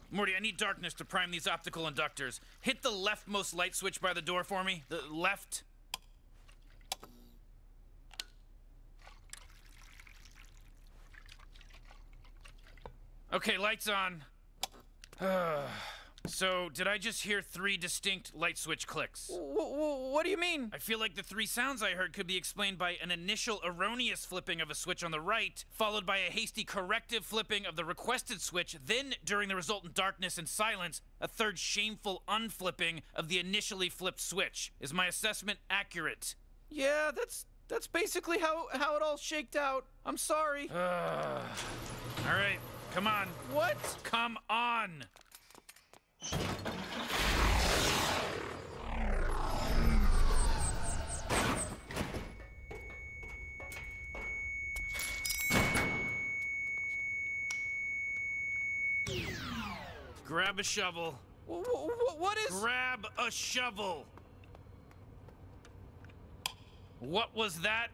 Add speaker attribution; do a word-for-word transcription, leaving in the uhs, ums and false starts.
Speaker 1: Morty, I need darkness to prime these optical inductors. Hit the leftmost light switch by the door for me. The left. Okay, lights on. So, did I just hear three distinct light switch clicks?
Speaker 2: W w what do you mean?
Speaker 1: I feel like the three sounds I heard could be explained by an initial erroneous flipping of a switch on the right, followed by a hasty corrective flipping of the requested switch, then, during the resultant darkness and silence, a third shameful unflipping of the initially flipped switch. Is my assessment accurate?
Speaker 2: Yeah, that's that's basically how, how it all shaked out. I'm sorry.
Speaker 1: Uh, all right, come on.
Speaker 2: What?
Speaker 1: Come on! Grab a shovel.
Speaker 2: W w what is...
Speaker 1: Grab a shovel. What was that?